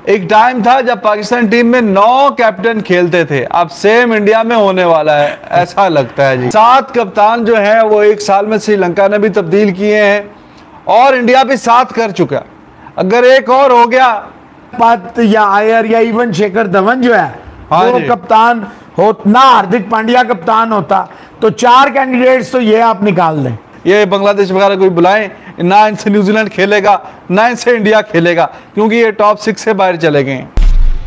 एक टाइम था जब पाकिस्तान टीम में 9 कैप्टन खेलते थे, अब सेम इंडिया में होने वाला है, ऐसा लगता है जी। 7 कप्तान जो हैं वो एक साल में श्रीलंका ने भी तब्दील किए हैं और इंडिया भी 7 कर चुका। अगर एक और हो गया पत या आयर या इवन शेखर धवन जो है वो कप्तान हो ना, हार्दिक पांड्या कप्तान होता, तो 4 कैंडिडेट्स तो ये आप निकाल दें। ये बांग्लादेश वगैरह कोई बुलाएं, ना इनसे न्यूजीलैंड खेलेगा ना इनसे इंडिया खेलेगा, क्योंकि ये टॉप 6 से बाहर चले गए हैं।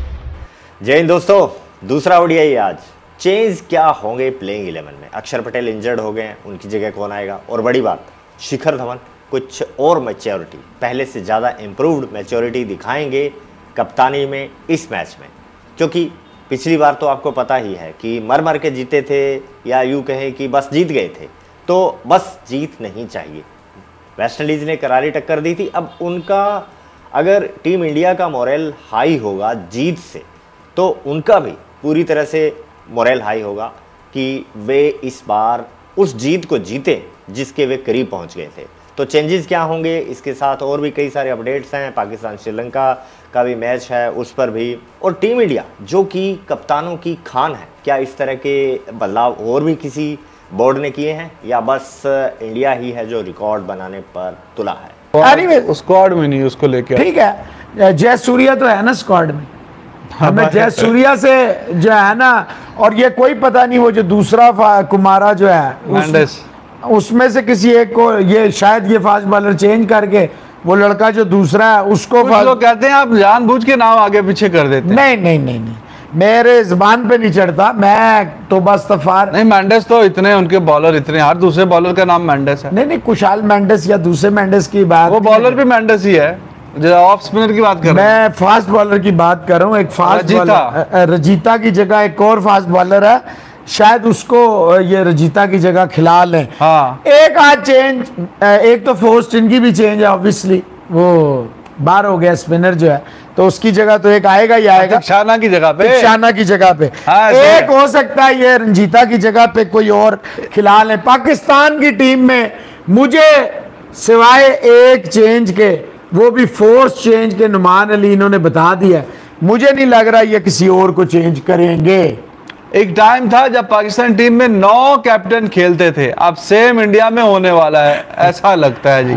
जय हिंद दोस्तों, दूसरा ओडीआई आज। चेंज क्या होंगे प्लेइंग 11 में? अक्षर पटेल इंजर्ड हो गए हैं, उनकी जगह कौन आएगा? और बड़ी बात, शिखर धवन कुछ और मैच्योरिटी, पहले से ज़्यादा इम्प्रूव्ड मैच्योरिटी दिखाएंगे कप्तानी में इस मैच में, क्योंकि पिछली बार तो आपको पता ही है कि मर मर के जीते थे, या यूँ कहें कि बस जीत गए थे। तो बस जीत नहीं चाहिए। वेस्ट इंडीज़ ने करारी टक्कर दी थी, अब उनका अगर टीम इंडिया का मोरल हाई होगा जीत से, तो उनका भी पूरी तरह से मोरल हाई होगा कि वे इस बार उस जीत को जीते जिसके वे करीब पहुंच गए थे। तो चेंजेस क्या होंगे, इसके साथ और भी कई सारे अपडेट्स हैं। पाकिस्तान श्रीलंका का भी मैच है, उस पर भी, और टीम इंडिया जो कि कप्तानों की खान है, क्या इस तरह के बदलाव और भी किसी बोर्ड ने किए हैं, या बस इंडिया ही है जो रिकॉर्ड बनाने पर तुला है? स्क्वाड में नहीं उसको लेके, ठीक है, जय सूर्या तो है ना स्क्वाड में, हमें जय सूर्या से जो है ना, और ये कोई पता नहीं वो जो दूसरा कुमारा जो है उसमें से किसी एक को, ये शायद ये फास्ट बॉलर चेंज करके वो लड़का जो दूसरा है उसको लोग कहते हैं आप जानबूझ के नाम आगे पीछे कर देते हैं। नहीं नहीं नहीं नहीं, मेरे जुबान पे नहीं चढ़ता, मैं तो बस तफार नहीं। मेंडेस तो इतने उनके बॉलर इतने, हर दूसरे बॉलर का नाम मेंडेस है। नहीं नहीं, कुशाल मेंडेस या दूसरे मेंडेस की बात, वो बॉलर भी मेंडेस ही है, जो ऑफ स्पिनर की बात कर रहे हैं। मैं फास्ट बॉलर की बात कर रहा हूँ। एक फास्ट बॉलर रजीता की जगह एक और फास्ट बॉलर है, शायद उसको ये रजीता की जगह खिला लें। हाँ, एक आज चेंज, एक तो फोर्स्ट इनकी भी चेंज है, ऑब्वियसली वो बाहर हो गया स्पिनर जो है, तो उसकी जगह तो एक आएगा ही आएगा, शाना की जगह पे, शाना की जगह पे। हाँ, एक हो सकता है ये रंजीता की जगह पे कोई और खिला लें। पाकिस्तान की टीम में मुझे सिवाय एक चेंज के, वो भी फोर्स चेंज के, नुमान अली इन्होंने बता दिया, मुझे नहीं लग रहा ये किसी और को चेंज करेंगे। एक टाइम था जब पाकिस्तान टीम में 9 कैप्टन खेलते थे, अब सेम इंडिया में होने वाला है, ऐसा लगता है जी।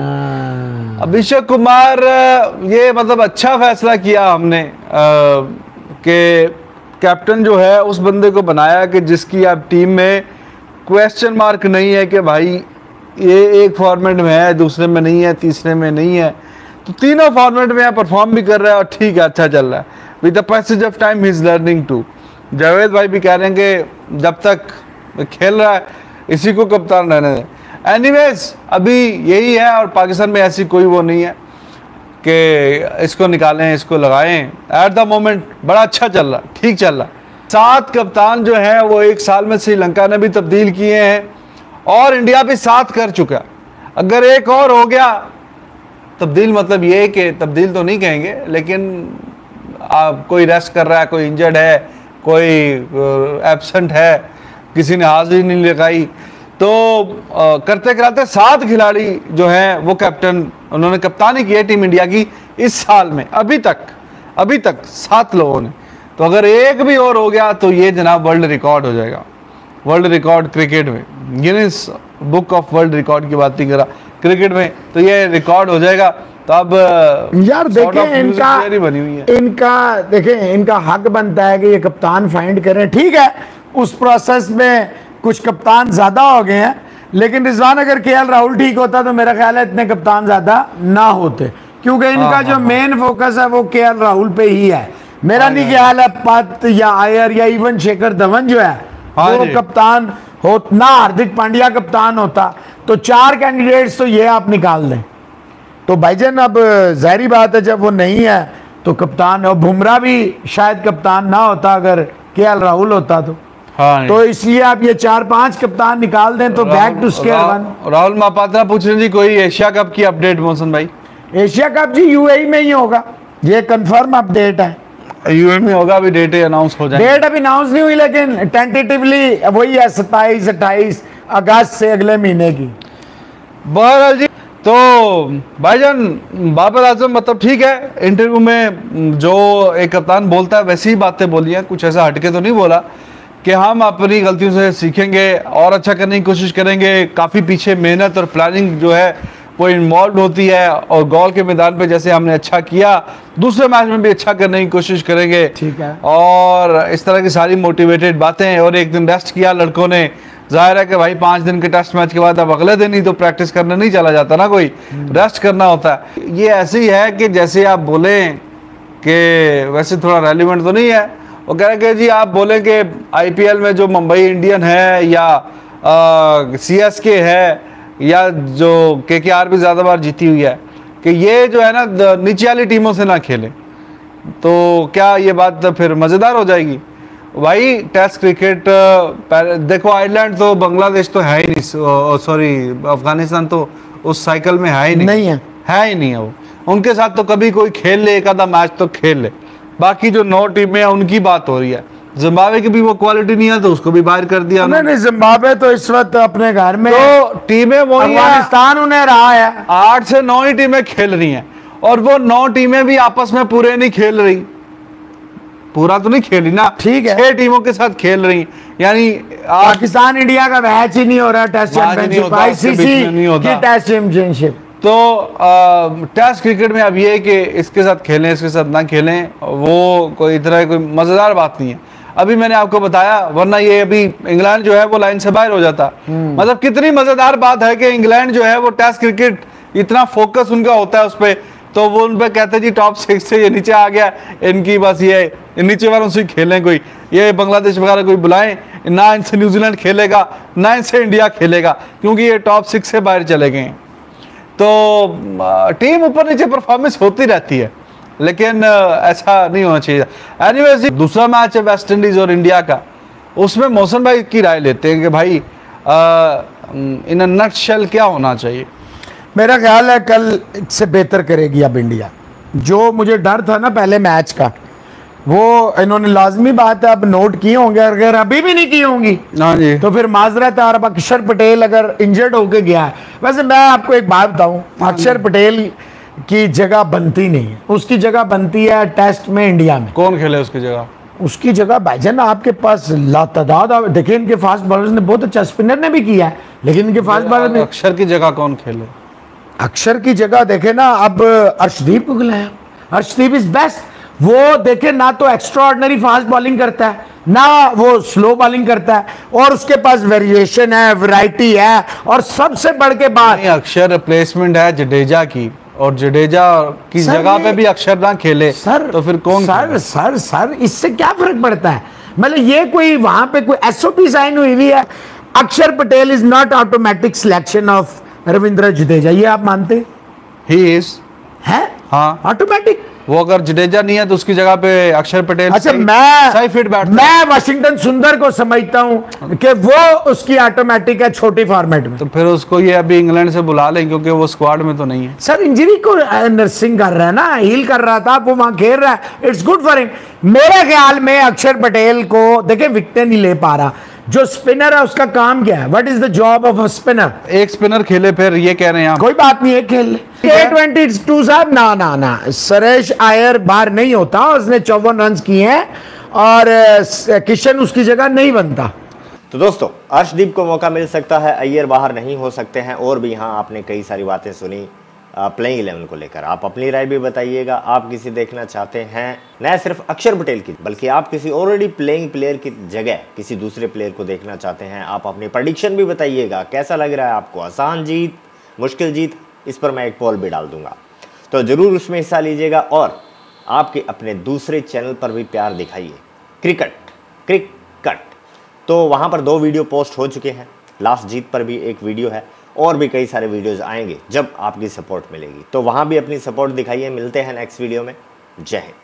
अभिषेक कुमार, ये मतलब अच्छा फैसला किया हमने कि कैप्टन जो है उस बंदे को बनाया कि जिसकी अब टीम में क्वेश्चन मार्क नहीं है कि भाई ये एक फॉर्मेट में है, दूसरे में नहीं है, तीसरे में नहीं है, तो तीनों फॉर्मेट में परफॉर्म भी कर रहा है और ठीक है, अच्छा चल रहा है। With the passage of time he is learning too. Javed भाई भी कह रहे हैं कि जब तक खेल रहा है इसी को कप्तान रहने दें। एनीवेज अभी यही है, और पाकिस्तान में ऐसी कोई वो नहीं है कि इसको निकालें इसको लगाएं। एट द मोमेंट बड़ा अच्छा चल रहा, ठीक चल रहा। 7 कप्तान जो हैं वो एक साल में श्रीलंका ने भी तब्दील किए हैं और इंडिया भी 7 कर चुका। अगर एक और हो गया तब्दील, मतलब ये कि तब्दील तो नहीं कहेंगे, लेकिन कोई रेस्ट कर रहा है, कोई इंजर्ड है, कोई एब्सेंट है, किसी ने हाजिरी नहीं लगाई, तो करते कराते 7 खिलाड़ी जो हैं वो कैप्टन, उन्होंने कप्तानी की है टीम इंडिया की इस साल में। अभी तक 7 लोगों ने। तो अगर एक भी और हो गया तो ये जनाब वर्ल्ड रिकॉर्ड हो जाएगा, वर्ल्ड रिकॉर्ड क्रिकेट में, Guinness book of world record की बात नहीं करा, क्रिकेट में तो ये रिकॉर्ड हो जाएगा। तो अब यार देखें इनका हक बनता है कि ये कप्तान फाइंड करें। ठीक है, उस प्रोसेस में कुछ कप्तान ज्यादा हो गए हैं, लेकिन रिजवान अगर केएल राहुल ठीक होता तो मेरा ख्याल है इतने कप्तान ज्यादा ना होते, क्योंकि इनका जो मेन फोकस है वो केएल राहुल पे ही है। मेरा नहीं ख्याल है पत या आयर या इवन शेखर धवन जो है वो कप्तान हो ना, हार्दिक पांड्या कप्तान होता, तो 4 कैंडिडेट्स तो ये आप निकाल दें। तो भाईजान अब जाहिर बात है जब वो नहीं है तो कप्तान, और बुमराह भी शायद कप्तान ना होता अगर केएल राहुल होता तो। हाँ, तो इसलिए आप ये 4-5 कप्तान निकाल दें तो back to square one. Rahul Mahapatra पूछ रहे जी कोई एशिया कप की अपडेट मोहसन भाई? एशिया कप जी यूएई में ही होगा, ये कंफर्म अपडेट है, यूएई में होगा। अभी डेट अनाउंस हो जाएगी, डेट अभी अनाउंस नहीं हुई, लेकिन टेंटेटिवली वही है 27-28 अगस्त से अगले महीने की। बहरहाल जी तो भाईजान बाबर आजम मतलब ठीक है, इंटरव्यू में जो एक कप्तान बोलता है वैसी ही बातें बोली हैं, कुछ ऐसा हटके तो नहीं बोला कि हम अपनी गलतियों से सीखेंगे और अच्छा करने की कोशिश करेंगे। काफ़ी पीछे मेहनत और प्लानिंग जो है वो इन्वॉल्व होती है, और गोल के मैदान पे जैसे हमने अच्छा किया दूसरे मैच में भी अच्छा करने की कोशिश करेंगे। ठीक है। और इस तरह की सारी मोटिवेटेड बातें, और एक दिन रेस्ट किया लड़कों ने। जाहिर है कि भाई 5 दिन के टेस्ट मैच के बाद अब अगले दिन ही तो प्रैक्टिस करने नहीं चला जाता ना, कोई रेस्ट करना होता है। ये ऐसे ही है कि जैसे आप बोलें कि वैसे थोड़ा रेलिवेंट तो नहीं है, वो कह रहे कि जी आप बोलें कि आईपीएल में जो मुंबई इंडियन है या सीएसके है या जो केकेआर भी ज़्यादा बार जीती हुई है, कि ये जो है ना नीचे वाली टीमों से ना खेलें, तो क्या ये बात फिर मज़ेदार हो जाएगी? भाई टेस्ट क्रिकेट देखो, आयरलैंड तो बांग्लादेश तो है ही नहीं, सॉरी अफगानिस्तान तो उस साइकिल में है ही नहीं ही नहीं है वो। उनके साथ तो कभी कोई खेल ले, एक आधा मैच तो खेल ले। बाकी जो 9 टीमें हैं उनकी बात हो रही है। जिम्बाब्वे की भी वो क्वालिटी नहीं है तो उसको भी बाहर कर दिया। नहीं, जिम्बाब्वे तो इस वक्त अपने घर में, तो टीमें वो अफगानिस्तान उन्हें रहा है। 8 से 9 ही टीमें खेल रही हैं, और वो 9 टीमें भी आपस में पूरे नहीं खेल रही, पूरा तो नहीं खेली ना। ठीक है, 6 टीमों के साथ खेल रही, यानी पाकिस्तान इंडिया का मैच ही नहीं हो रहा टेस्ट चैंपियनशिप, आईसीसी की टेस्ट चैंपियनशिप। तो टेस्ट क्रिकेट में अब ये है कि इसके साथ खेलें इसके साथ ना खेलें, वो कोई तरह कोई मजेदार बात नहीं है। अभी मैंने आपको बताया, वरना ये अभी इंग्लैंड जो है वो लाइन से बाहर हो जाता। मतलब कितनी मजेदार बात है कि इंग्लैंड जो है वो टेस्ट क्रिकेट इतना फोकस उनका होता है उस पर, तो वो उन पर कहते हैं जी टॉप 6 से ये नीचे आ गया, इनकी बस ये नीचे वालों से खेलें, कोई ये बांग्लादेश वगैरह कोई बुलाएं ना, इनसे न्यूजीलैंड खेलेगा ना इनसे इंडिया खेलेगा, क्योंकि ये टॉप 6 से बाहर चले गए हैं। तो टीम ऊपर नीचे परफॉर्मेंस होती रहती है, लेकिन ऐसा नहीं होना चाहिए। एनीवेज, दूसरा मैच है वेस्ट इंडीज और इंडिया का, उसमें मौसम भाई की राय लेते हैं कि भाई इन अ नटशेल क्या होना चाहिए। मेरा ख्याल है कल इससे बेहतर करेगी अब इंडिया। जो मुझे डर था ना पहले मैच का, वो इन्होंने लाजमी बात है अब नोट किए होंगे, अगर अभी भी नहीं की होंगी तो फिर माजरत है। और अब अक्षर पटेल अगर इंजर्ड होके गया है, वैसे मैं आपको एक बात बताऊं, अक्षर पटेल की जगह बनती नहीं है, उसकी जगह बनती है टेस्ट में इंडिया में। कौन खेले उसकी जगह? उसकी जगह भाईजान आपके पास लातादाद, देखिए इनके फास्ट बॉलर्स ने बहुत अच्छा, स्पिनर ने भी किया है, लेकिन इनके फास्ट बॉलर ने। अक्षर की जगह कौन खेले? अक्षर की जगह देखे ना अब अर्शदीप को बुलाया। Arshdeep is best. वो देखे ना तो एक्स्ट्रा ऑर्डिनरी फास्ट बॉलिंग करता है ना वो स्लो बॉलिंग करता है, और उसके पास वेरिएशन है, वैरायटी है, और सबसे बढ़ के बात अक्षर रिप्लेसमेंट है जडेजा की, और जडेजा की जगह पे भी अक्षर ना खेले सर, तो फिर कौन? सर इससे क्या फर्क पड़ता है? मतलब ये कोई वहां पे कोई एसओपी साइन हुई हुई है? Akshar Patel is not automatic selection of Ravindra Jadeja, ये आप मानते? ही इज है, हाँ ऑटोमेटिक। वो अगर जडेजा नहीं है तो उसकी जगह पे अक्षर पटेल। अच्छा, मैं वाशिंगटन सुंदर को समझता हूं कि वो उसकी ऑटोमेटिक है छोटी फॉर्मेट में, तो फिर उसको ये अभी इंग्लैंड से बुला लें, क्योंकि वो स्क्वाड में तो नहीं है। सर इंजरी को नर्सिंग कर रहा है ना, हील कर रहा था, वो वहां खेल रहा है, इट्स गुड फॉर हिम। मेरे ख्याल में अक्षर पटेल को देखे विकेट नहीं ले पा रहा, जो स्पिनर है उसका काम क्या है? What is the job of a spinner? एक स्पिनर खेले, फिर ये कह रहे हैं कोई बात नहीं है, खेल ले। K22 साहब ना सुरेश अय्यर बाहर नहीं होता, उसने 54 रन किए हैं, और किशन उसकी जगह नहीं बनता। तो दोस्तों, अर्शदीप को मौका मिल सकता है, अय्यर बाहर नहीं हो सकते हैं, और भी यहाँ आपने कई सारी बातें सुनी प्लेइंग 11 को लेकर। आप अपनी राय भी बताइएगा, आप किसी देखना चाहते हैं न सिर्फ अक्षर पटेल की, बल्कि आप किसी ऑलरेडी प्लेइंग प्लेयर की जगह किसी दूसरे प्लेयर को देखना चाहते हैं। आप अपनी प्रेडिक्शन भी बताइएगा, कैसा लग रहा है आपको, आसान जीत, मुश्किल जीत, इस पर मैं एक पोल भी डाल दूंगा, तो ज़रूर उसमें हिस्सा लीजिएगा। और आपके अपने दूसरे चैनल पर भी प्यार दिखाइए, क्रिकट, तो वहाँ पर 2 वीडियो पोस्ट हो चुके हैं, लास्ट जीत पर भी एक वीडियो है, और भी कई सारे वीडियोस आएंगे जब आपकी सपोर्ट मिलेगी, तो वहाँ भी अपनी सपोर्ट दिखाइए। मिलते हैं नेक्स्ट वीडियो में, जय हिंद।